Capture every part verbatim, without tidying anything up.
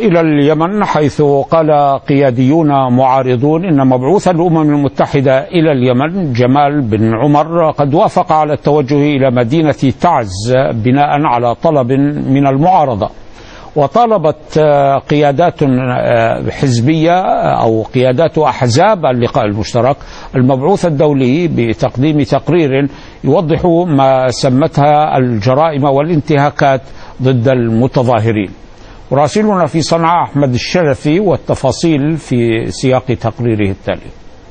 إلى اليمن، حيث قال قياديون معارضون إن مبعوث الأمم المتحدة إلى اليمن جمال بن عمر قد وافق على التوجه إلى مدينة تعز بناء على طلب من المعارضة. وطالبت قيادات حزبية أو قيادات أحزاب اللقاء المشترك المبعوث الدولي بتقديم تقرير يوضح ما سمتها الجرائم والانتهاكات ضد المتظاهرين. مراسلنا في صنعاء أحمد الشرفي والتفاصيل في سياق تقريره التالي.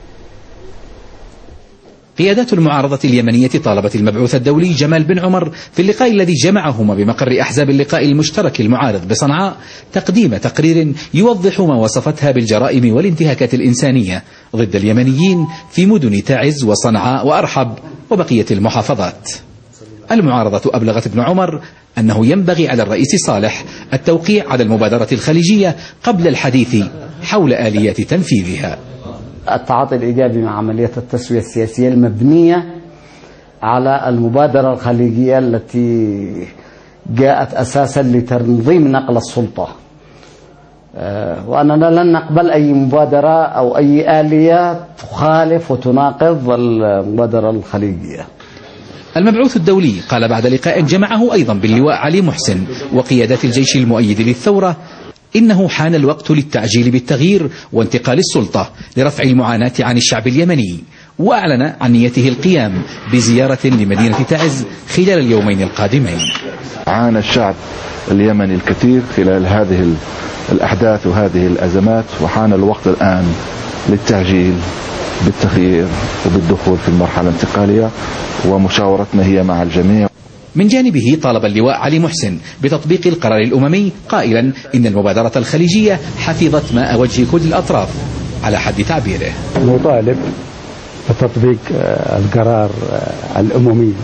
قيادات المعارضة اليمنية طالبت المبعوث الدولي جمال بن عمر في اللقاء الذي جمعهما بمقر أحزاب اللقاء المشترك المعارض بصنعاء تقديم تقرير يوضح ما وصفتها بالجرائم والانتهاكات الإنسانية ضد اليمنيين في مدن تعز وصنعاء وأرحب وبقية المحافظات. المعارضة أبلغت ابن عمر أنه ينبغي على الرئيس صالح التوقيع على المبادرة الخليجية قبل الحديث حول آليات تنفيذها. التعاطي الإيجابي مع عملية التسوية السياسية المبنية على المبادرة الخليجية التي جاءت أساسا لتنظيم نقل السلطة، وأننا لن نقبل أي مبادرة أو أي آلية تخالف وتناقض المبادرة الخليجية. المبعوث الدولي قال بعد لقاء جمعه أيضا باللواء علي محسن وقيادات الجيش المؤيد للثورة إنه حان الوقت للتعجيل بالتغيير وانتقال السلطة لرفع المعاناة عن الشعب اليمني، وأعلن عن نيته القيام بزيارة لمدينة تعز خلال اليومين القادمين. عانى الشعب اليمني الكثير خلال هذه الأحداث وهذه الأزمات، وحان الوقت الآن للتعجيل بالتغيير وبالدخول في المرحلة الانتقالية، ومشاورتنا هي مع الجميع. من جانبه طالب اللواء علي محسن بتطبيق القرار الأممي قائلا إن المبادرة الخليجية حفظت ماء وجه كل الأطراف على حد تعبيره. نطالب بتطبيق القرار الأممي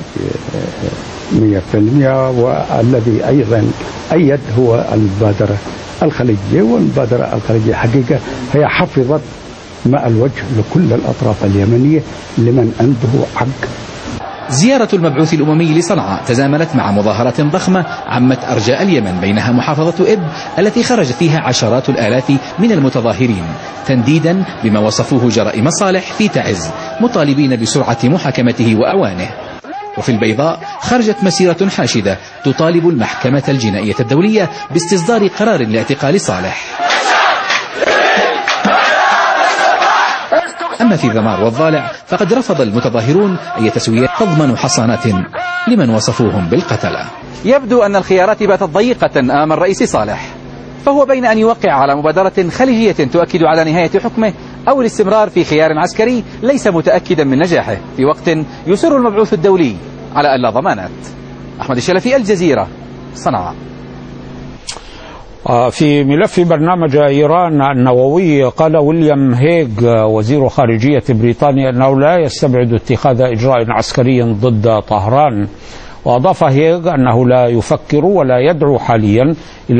مئة بالمئة، والذي أيضا أيد هو المبادرة الخليجية. والمبادرة الخليجية حقيقة هي حفظت ماء الوجه لكل الأطراف اليمنية لمن عنده حق. زيارة المبعوث الأممي لصنعاء تزامنت مع مظاهرات ضخمة عمت أرجاء اليمن، بينها محافظة إب التي خرج فيها عشرات الآلاف من المتظاهرين تنديدا بما وصفوه جرائم صالح في تعز، مطالبين بسرعة محاكمته وأعوانه. وفي البيضاء خرجت مسيرة حاشدة تطالب المحكمة الجنائية الدولية باستصدار قرار لاعتقال صالح. أما في ذمار والضالع فقد رفض المتظاهرون أي تسوية تضمن حصانات لمن وصفوهم بالقتلة. يبدو أن الخيارات باتت ضيقة أمام الرئيس صالح، فهو بين أن يوقع على مبادرة خليجية تؤكد على نهاية حكمه أو الاستمرار في خيار عسكري ليس متأكدا من نجاحه، في وقت يصر المبعوث الدولي على ألا ضمانات. أحمد الشلفي، الجزيرة، صنعاء. في ملف برنامج إيران النووي قال ويليام هيغ وزير خارجية بريطانيا أنه لا يستبعد اتخاذ إجراء عسكري ضد طهران. وأضاف هيغ أنه لا يفكر ولا يدعو حاليا إلى